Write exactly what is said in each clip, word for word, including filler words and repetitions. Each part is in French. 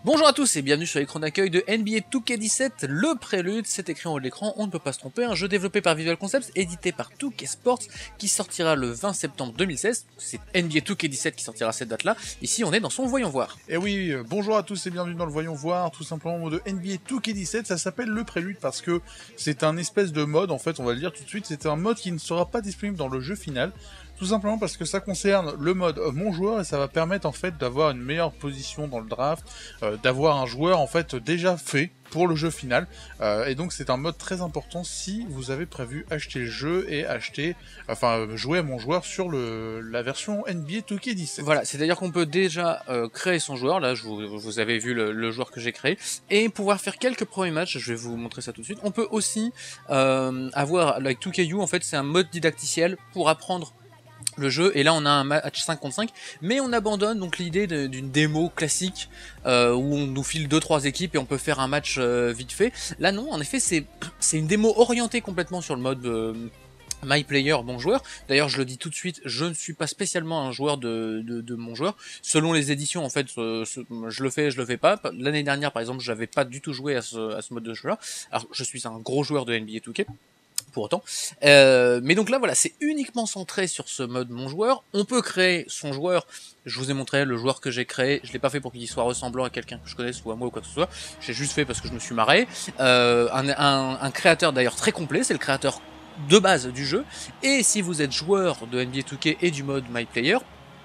Bonjour à tous et bienvenue sur l'écran d'accueil de N B A deux K dix-sept, le prélude, c'est écrit en haut de l'écran, on ne peut pas se tromper, un jeu développé par Visual Concepts, édité par deux K Sports, qui sortira le vingt septembre deux mille seize, c'est N B A deux K dix-sept qui sortira cette date-là, ici on est dans son Voyons Voir. Et oui, euh, bonjour à tous et bienvenue dans le Voyons Voir, tout simplement de N B A deux K dix-sept, ça s'appelle le prélude parce que c'est un espèce de mode, en fait on va le dire tout de suite, c'est un mode qui ne sera pas disponible dans le jeu final. Tout simplement parce que ça concerne le mode euh, mon joueur et ça va permettre en fait d'avoir une meilleure position dans le draft, euh, d'avoir un joueur en fait déjà fait pour le jeu final. Euh, et donc c'est un mode très important si vous avez prévu acheter le jeu et acheter, enfin jouer à mon joueur sur le, la version N B A deux K dix-sept. Voilà, c'est-à-dire qu'on peut déjà euh, créer son joueur, là je vous, vous avez vu le, le joueur que j'ai créé, et pouvoir faire quelques premiers matchs, je vais vous montrer ça tout de suite. On peut aussi euh, avoir, avec deux K U, en fait c'est un mode didacticiel pour apprendre le jeu, et là on a un match cinq contre cinq, mais on abandonne donc l'idée d'une démo classique euh, où on nous file deux trois équipes et on peut faire un match euh, vite fait. Là non, en effet c'est c'est une démo orientée complètement sur le mode euh, My Player, bon joueur. D'ailleurs je le dis tout de suite, je ne suis pas spécialement un joueur de, de, de mon joueur. Selon les éditions en fait, euh, je le fais, je le fais pas. L'année dernière par exemple, j'avais pas du tout joué à ce, à ce mode de jeu là. Alors je suis un gros joueur de N B A deux K. Pour autant. Euh, mais donc là voilà, c'est uniquement centré sur ce mode mon joueur. On peut créer son joueur. Je vous ai montré le joueur que j'ai créé. Je l'ai pas fait pour qu'il soit ressemblant à quelqu'un que je connaisse ou à moi ou quoi que ce soit. J'ai juste fait parce que je me suis marré. Euh, un, un, un créateur d'ailleurs très complet, c'est le créateur de base du jeu. Et si vous êtes joueur de N B A deux K et du mode My Player,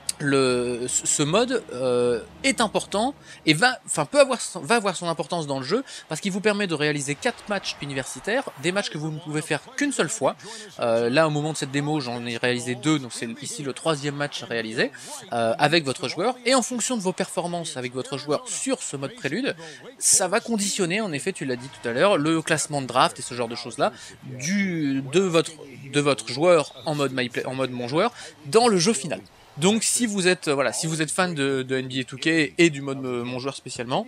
Le, ce mode euh, est important et va, enfin peut avoir, va avoir son importance dans le jeu parce qu'il vous permet de réaliser quatre matchs universitaires, des matchs que vous ne pouvez faire qu'une seule fois. Euh, là au moment de cette démo j'en ai réalisé deux, donc c'est ici le troisième match réalisé euh, avec votre joueur, et en fonction de vos performances avec votre joueur sur ce mode prélude, ça va conditionner, en effet tu l'as dit tout à l'heure, le classement de draft et ce genre de choses là du, de, votre, de votre joueur en mode, my play, en mode mon joueur dans le jeu final. Donc si vous êtes voilà, si vous êtes fan de, de N B A deux K et du mode mon joueur spécialement,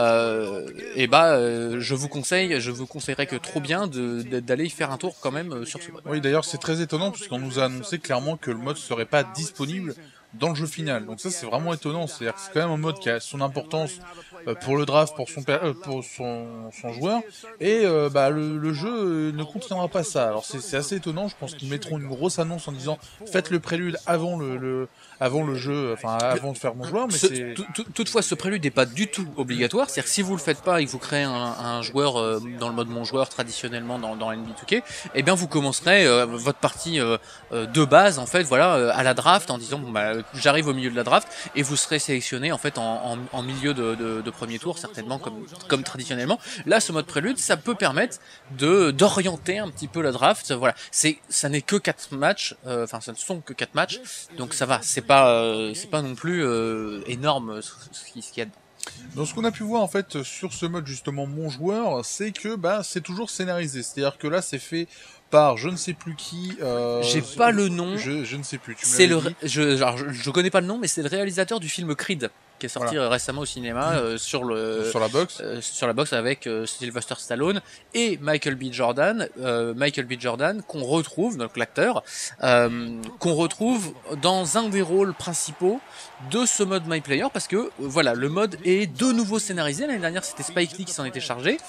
euh, et bah euh, je vous conseille, je vous conseillerais que trop bien de, de, d'aller y faire un tour quand même sur ce mode. Oui, d'ailleurs c'est très étonnant puisqu'on nous a annoncé clairement que le mode serait pas disponible dans le jeu final. Donc ça c'est vraiment étonnant, c'est-à-dire que c'est quand même un mode qui a son importance euh, pour le draft, pour son euh, pour son, son joueur, et euh, bah le, le jeu ne contiendra pas ça. Alors c'est assez étonnant, je pense qu'ils mettront une grosse annonce en disant faites le prélude avant le, le avant le jeu, enfin avant de faire mon joueur, mais c'est... Toutefois, ce prélude n'est pas du tout obligatoire, c'est-à-dire que si vous le faites pas et que vous créez un, un joueur euh, dans le mode mon joueur traditionnellement dans, dans N B A deux K, eh bien vous commencerez euh, votre partie euh, de base en fait, voilà, euh, à la draft en disant bon bah j'arrive au milieu de la draft et vous serez sélectionné en fait en, en, en milieu de, de, de premier tour certainement comme, comme traditionnellement. Là, ce mode prélude, ça peut permettre de d'orienter un petit peu la draft. Voilà, c'est ça n'est que quatre matchs, enfin euh, ça ne sont que quatre matchs, donc ça va, c'est pas euh, c'est pas non plus euh, énorme ce, ce qu'il y a dedans. Donc ce qu'on a pu voir en fait sur ce mode justement mon joueur, c'est que bah c'est toujours scénarisé, c'est-à-dire que là c'est fait par je ne sais plus qui. Euh, J'ai pas le nom. Je, je ne sais plus. C'est le, je, alors, je, je connais pas le nom, mais c'est le réalisateur du film Creed qui est sorti voilà. récemment au cinéma mmh. euh, sur le sur la box euh, sur la box avec euh, Sylvester Stallone et Michael B. Jordan, euh, Michael B. Jordan qu'on retrouve, donc l'acteur, euh, qu'on retrouve dans un des rôles principaux de ce mode My Player parce que euh, voilà, le mode est de nouveau scénarisé. L'année dernière c'était Spike Lee qui s'en était chargé.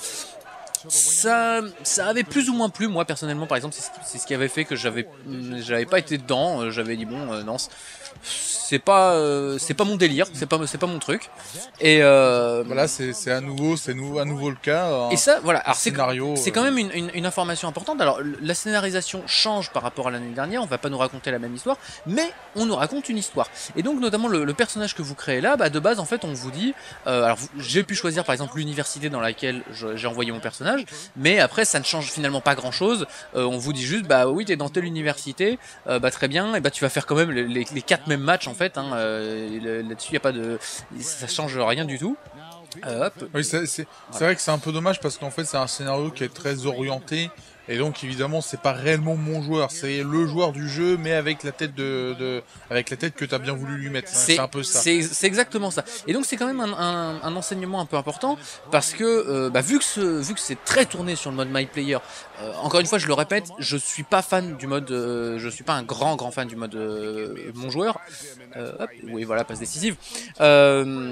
Ça, ça avait plus ou moins plu, moi personnellement par exemple, c'est ce qui avait fait que j'avais j'avais pas été dedans, j'avais dit bon euh, non, c'est pas euh, c'est pas mon délire, c'est pas c'est pas mon truc. Et euh, voilà, c'est c'est à nouveau c'est nou, à nouveau le cas. Et ça voilà, alors c'est scénario c'est quand même une, une, une information importante. Alors la scénarisation change par rapport à l'année dernière, on va pas nous raconter la même histoire, mais on nous raconte une histoire. Et donc notamment le, le personnage que vous créez là, bah de base en fait on vous dit euh, alors j'ai pu choisir par exemple l'université dans laquelle j'ai envoyé mon personnage. Mais après ça ne change finalement pas grand chose, euh, on vous dit juste bah oui t'es dans telle université, euh, bah très bien, et bah tu vas faire quand même les, les, les quatre mêmes matchs en fait, hein, euh, là-dessus y a pas de, ça change rien du tout. Euh, hop. Oui c'est voilà. Vrai que c'est un peu dommage parce qu'en fait c'est un scénario qui est très orienté. Et donc évidemment c'est pas réellement mon joueur, c'est le joueur du jeu mais avec la tête de, de avec la tête que tu as bien voulu lui mettre. C'est un peu ça. C'est exactement ça. Et donc c'est quand même un, un, un enseignement un peu important parce que euh, bah, vu que ce, vu que c'est très tourné sur le mode My Player, euh, encore une fois je le répète, je suis pas fan du mode, euh, je suis pas un grand grand fan du mode euh, mon joueur. Euh, hop, oui voilà, passe décisive. Euh,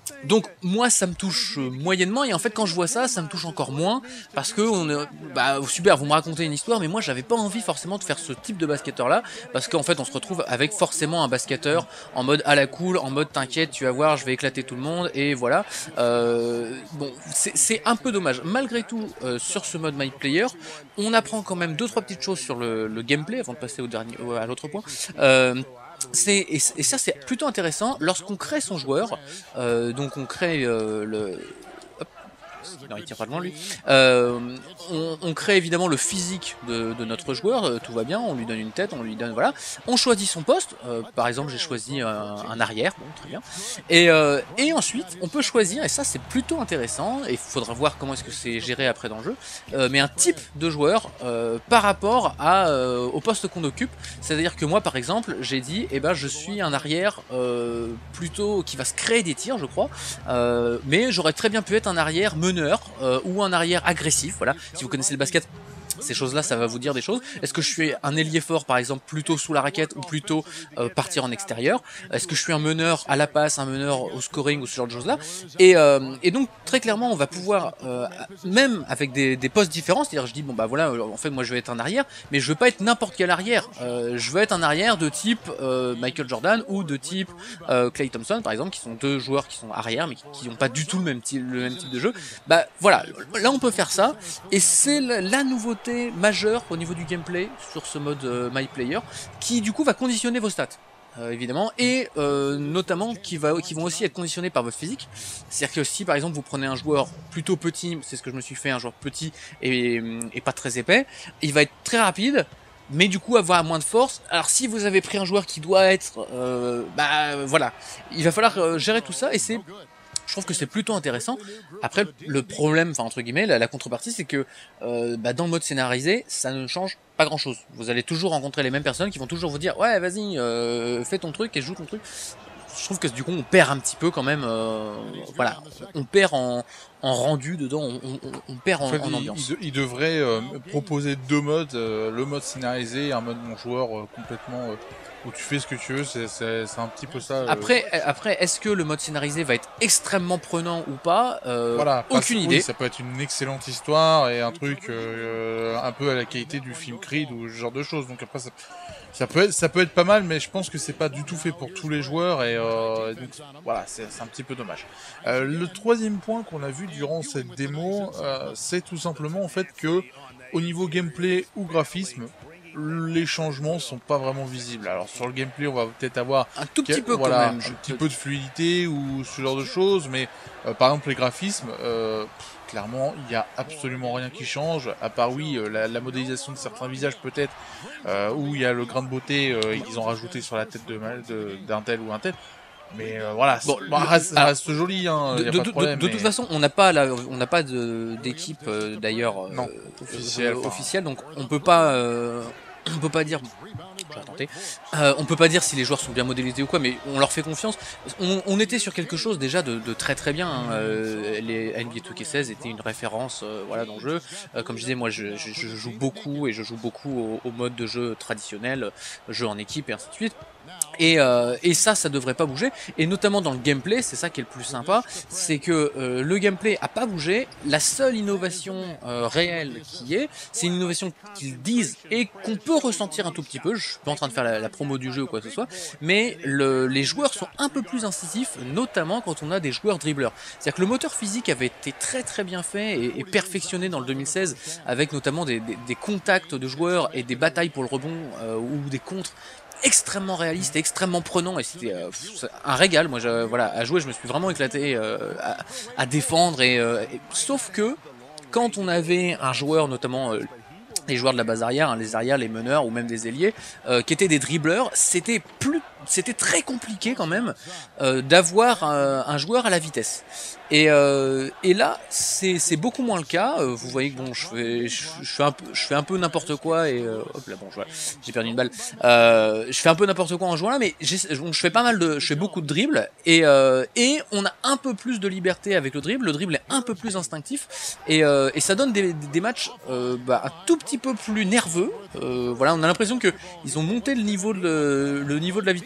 Donc moi ça me touche moyennement, et en fait quand je vois ça, ça me touche encore moins, parce que on est, bah super, vous me racontez une histoire, mais moi j'avais pas envie forcément de faire ce type de basketteur là, parce qu'en fait on se retrouve avec forcément un basketteur en mode à la cool, en mode t'inquiète, tu vas voir, je vais éclater tout le monde, et voilà. Euh, bon, c'est un peu dommage. Malgré tout, euh, sur ce mode My Player, on apprend quand même deux trois petites choses sur le, le gameplay avant de passer au dernier, à l'autre point. Euh, C'est, et, et ça c'est plutôt intéressant lorsqu'on crée son joueur, euh, donc on crée euh, le... Hop, non il tient pas devant lui. Euh, on, on crée évidemment le physique de, de notre joueur, euh, tout va bien, on lui donne une tête, on lui donne voilà, on choisit son poste, euh, par exemple j'ai choisi un, un arrière, bon très bien, et, euh, et ensuite on peut choisir, et ça c'est plutôt intéressant, et il faudra voir comment est-ce que c'est géré après dans le jeu, euh, mais un type de joueur euh, par rapport à, euh, au poste qu'on occupe. C'est-à-dire que moi par exemple j'ai dit eh ben je suis un arrière euh, plutôt qui va se créer des tirs je crois, euh, mais j'aurais très bien pu être un arrière meneur euh, ou un arrière agressif, voilà, si vous connaissez le basket. Ces choses-là, ça va vous dire des choses. Est-ce que je suis un ailier fort, par exemple, plutôt sous la raquette ou plutôt euh, partir en extérieur? Est-ce que je suis un meneur à la passe, un meneur au scoring ou ce genre de choses-là? Et, euh, et donc, très clairement, on va pouvoir, euh, même avec des, des postes différents, c'est-à-dire je dis, bon bah voilà, en fait, moi je vais être un arrière, mais je veux pas être n'importe quel arrière. Euh, je veux être un arrière de type euh, Michael Jordan ou de type euh, Klay Thompson, par exemple, qui sont deux joueurs qui sont arrière, mais qui n'ont pas du tout le même, type, le même type de jeu. Bah voilà, là on peut faire ça, et c'est la, la nouveauté majeur au niveau du gameplay sur ce mode euh, My Player, qui du coup va conditionner vos stats. Euh, évidemment, et euh, notamment qui, va, qui vont aussi être conditionnés par votre physique. C'est-à-dire que si par exemple vous prenez un joueur plutôt petit, c'est ce que je me suis fait, un joueur petit et, et pas très épais, il va être très rapide, mais du coup avoir moins de force. Alors si vous avez pris un joueur qui doit être, euh, bah voilà, il va falloir euh, gérer tout ça, et c'est... Je trouve que c'est plutôt intéressant. Après, le problème, enfin entre guillemets, la, la contrepartie, c'est que euh, bah, dans le mode scénarisé, ça ne change pas grand-chose. Vous allez toujours rencontrer les mêmes personnes qui vont toujours vous dire « Ouais, vas-y, euh, fais ton truc et joue ton truc ». Je trouve que du coup, on perd un petit peu quand même. Euh, voilà, on perd en, en rendu dedans, on, on, on perd en, en fait, en ambiance. Il, il, il devrait euh, proposer deux modes, euh, le mode scénarisé et un mode mon joueur euh, complètement... Euh... où tu fais ce que tu veux, c'est un petit peu ça. Euh... Après, après est-ce que le mode scénarisé va être extrêmement prenant ou pas euh, Voilà, aucune idée. Oui, ça peut être une excellente histoire et un truc euh, un peu à la qualité du film Creed ou ce genre de choses. Donc après, ça, ça, peut, être, ça peut être pas mal, mais je pense que c'est pas du tout fait pour tous les joueurs et euh, donc voilà, c'est un petit peu dommage. Euh, le troisième point qu'on a vu durant cette démo, euh, c'est tout simplement en fait que au niveau gameplay ou graphisme, les changements sont pas vraiment visibles. Alors sur le gameplay, on va peut-être avoir un tout petit peu voilà, quand même, un petit peu de fluidité ou ce genre de choses, mais euh, par exemple les graphismes, euh, pff, clairement il y a absolument rien qui change, à part oui euh, la, la modélisation de certains visages peut-être, euh, où il y a le grain de beauté euh, qu'ils ont rajouté sur la tête de d'un tel ou un tel. Mais euh, voilà, bon, bon, le, reste, alors, reste joli, hein, de, y a de, pas de, problème, de, de mais... toute façon, on n'a pas la, on n'a pas d'équipe euh, d'ailleurs euh, officielle, euh, officielle, donc on peut pas, euh, on peut pas dire. Je vais tenter. Euh, on peut pas dire si les joueurs sont bien modélisés ou quoi, mais on leur fait confiance. On, on était sur quelque chose déjà de, de très très bien. Hein. Euh, les N B A deux K seize étaient une référence, euh, voilà, dans le jeu. Euh, comme je disais, moi, je, je, je joue beaucoup et je joue beaucoup au, au mode de jeu traditionnel, jeu en équipe et ainsi de suite. Et, euh, et ça, ça devrait pas bouger. Et notamment dans le gameplay, c'est ça qui est le plus sympa, c'est que euh, le gameplay a pas bougé. La seule innovation euh, réelle qui est, c'est une innovation qu'ils disent et qu'on peut ressentir un tout petit peu. Je suis pas en train de faire la, la promo du jeu ou quoi que ce soit, mais le, les joueurs sont un peu plus incisifs, notamment quand on a des joueurs dribbleurs. C'est-à-dire que le moteur physique avait été très très bien fait et, et perfectionné dans le deux mille seize, avec notamment des, des, des contacts de joueurs et des batailles pour le rebond euh, ou des contres extrêmement réaliste et extrêmement prenant, et c'était euh, un régal. Moi, je, voilà, à jouer, je me suis vraiment éclaté euh, à, à défendre et, euh, et sauf que quand on avait un joueur, notamment euh, les joueurs de la base arrière, hein, les arrières, les meneurs ou même des ailiers, euh, qui étaient des dribbleurs, c'était plus, c'était très compliqué quand même euh, d'avoir euh, un joueur à la vitesse. Et, euh, et là, c'est beaucoup moins le cas. Euh, vous voyez que bon, je fais, je, je fais un peu, je fais un peu n'importe quoi et euh, hop là, bon, j'ai perdu une balle. Euh, je fais un peu n'importe quoi en jouant là, mais bon, je fais pas mal de, je fais beaucoup de dribbles et euh, et on a un peu plus de liberté avec le dribble. Le dribble est un peu plus instinctif et, euh, et ça donne des, des matchs euh, bah, un tout petit peu plus nerveux. Euh, voilà, on a l'impression que ils ont monté le niveau de le, le niveau de la vitesse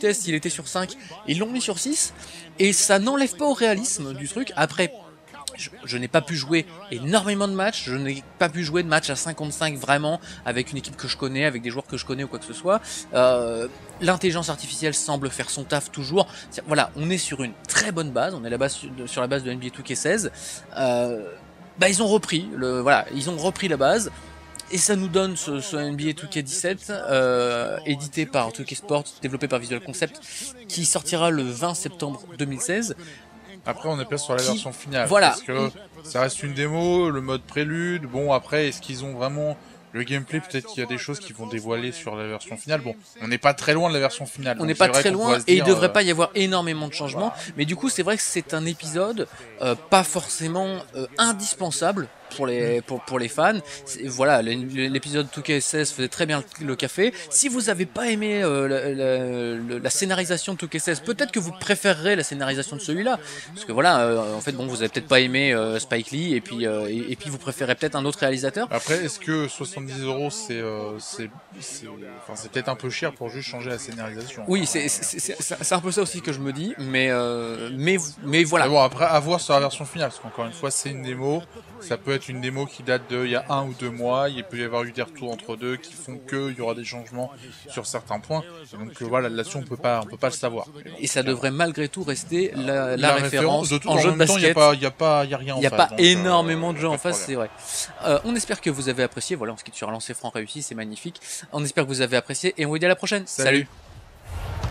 test il était sur cinq, ils l'ont mis sur six, et ça n'enlève pas au réalisme du truc. Après, je, je n'ai pas pu jouer énormément de matchs, je n'ai pas pu jouer de matchs à cinq contre cinq vraiment, avec une équipe que je connais, avec des joueurs que je connais ou quoi que ce soit. Euh, L'intelligence artificielle semble faire son taf toujours. Voilà, on est sur une très bonne base, on est là-bas sur, sur la base de N B A deux K seize. Euh, bah ils ont repris, le, voilà, ils ont repris la base. Et ça nous donne ce, ce N B A deux K dix-sept, euh, édité par deux K Sports, développé par Visual Concept, qui sortira le vingt septembre deux mille seize. Après, on est pas sur la qui, version finale. Voilà. Parce que ça reste une démo, le mode prélude. Bon, après, est-ce qu'ils ont vraiment le gameplay? Peut-être qu'il y a des choses qui vont dévoiler sur la version finale. Bon, on n'est pas très loin de la version finale. On n'est pas très loin et il ne devrait euh... pas y avoir énormément de changements. Voilà. Mais du coup, c'est vrai que c'est un épisode euh, pas forcément euh, indispensable pour les, pour, pour les fans. Voilà, l'épisode deux K seize faisait très bien le, le café. Si vous n'avez pas aimé euh, la, la, la scénarisation de deux K seize, peut-être que vous préférerez la scénarisation de celui-là. Parce que voilà, euh, en fait, bon, vous avez peut-être pas aimé euh, Spike Lee et puis, euh, et, et puis vous préférez peut-être un autre réalisateur. Après, est-ce que soixante-dix euros, c'est euh, c'est enfin, peut-être un peu cher pour juste changer la scénarisation? Oui, c'est un peu ça aussi que je me dis, mais, euh, mais, mais voilà. Mais bon, après, à voir sur la version finale, parce qu'encore une fois, c'est une démo. Ça peut être une démo qui date de il y a un ou deux mois. Il peut y avoir eu des retours entre deux qui font qu'il y aura des changements sur certains points. Donc euh, voilà, là-dessus on peut pas, on peut pas le savoir. Et ça devrait malgré tout rester la, la, la référence, référence de tout, en, en jeu de basket. Il n'y a pas, il y a pas, il y a rien. Il n'y a pas donc, énormément euh, de jeux en face, c'est vrai. Euh, on espère que vous avez apprécié. Voilà, on se quitte sur un lancer franc réussi, c'est magnifique. On espère que vous avez apprécié et on vous dit à la prochaine. Salut.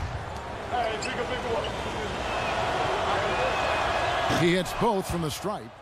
Salut. He hits both from the stripe.